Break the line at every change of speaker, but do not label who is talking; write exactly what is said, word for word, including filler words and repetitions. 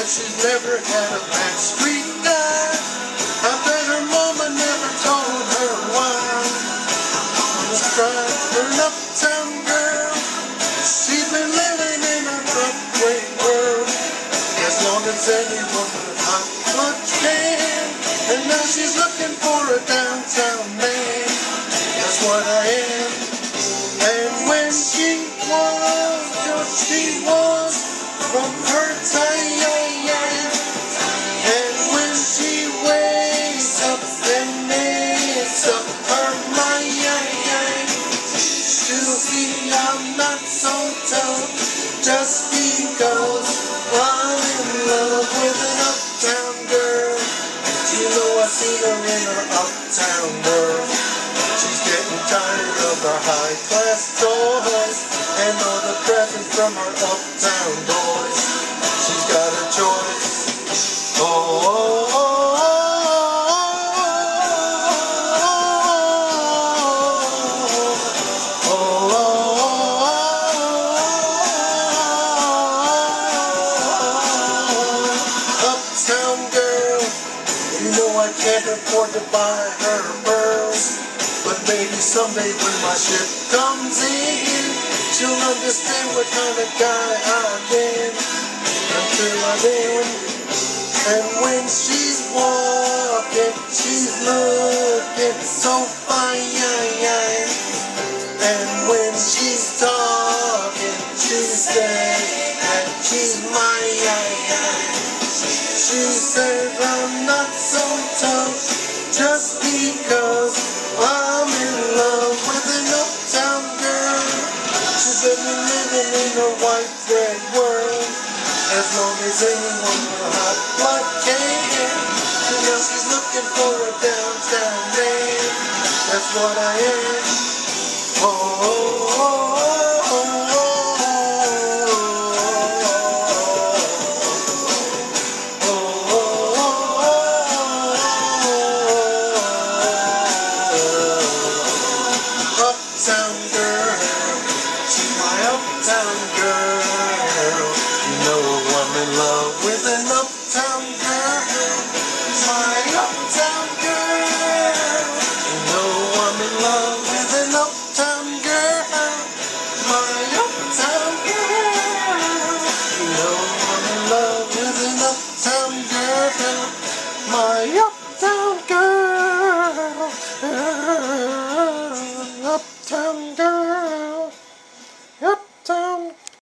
said she's never had a backstreet guy. I bet her mama never told her why. Let's try her an uptown girl. She's been living in a Broadway world as long as anyone with hot blood can. And now she's looking for a downtown man. That's what I am. And when she was, just she was from her time. And when she wakes up and makes up her mind, she'll see I'm not so tough just because I'm in love with an uptown girl. You know I see her in her uptown world. She's getting tired of her high-class toys and all the presents from her uptown boys. She's got a choice. Oh, oh, oh, oh, oh, oh, uptown girl. You know I can't afford to buy her pearls, but maybe someday when my ship comes in, she'll understand what kind of guy I've been. Until I then, and when she's walking, she's looking so fine. And when she's talking, she says that she's mine. She says I'm not so tough just because I'm in love with an uptown girl. She's been living in a white bread world as long as anyone with hot blood can. And now she's looking for a downtown man. That's what I am. Oh, oh, oh, oh, oh, uptown girl, she's my uptown girl. You know I'm in love with an uptown girl. My uptown girl. You know I'm in love with an uptown girl. My uptown girl. You know I'm in love with an uptown girl. My uptown girl. Uptown.